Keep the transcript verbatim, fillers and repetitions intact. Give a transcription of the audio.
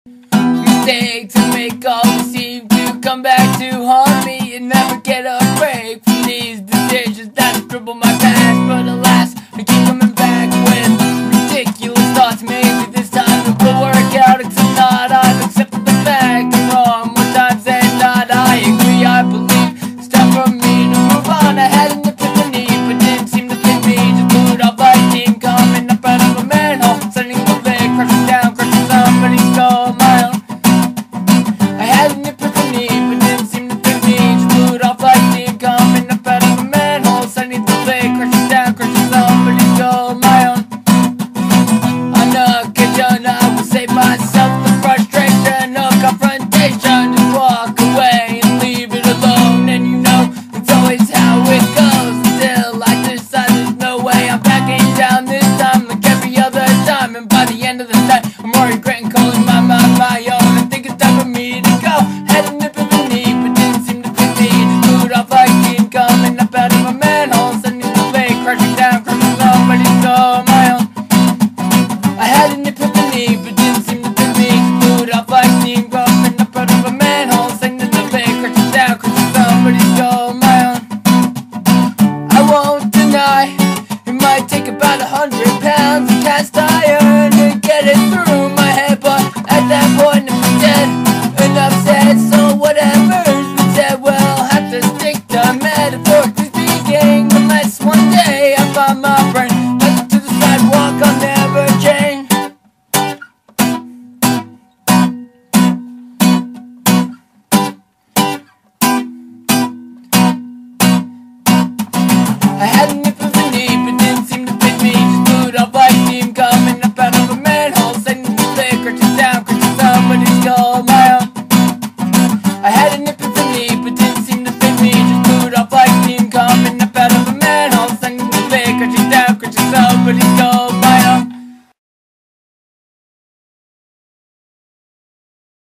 Mistakes I make always seem to come back to haunt me, and never get a break from these decisions that cripple my past. But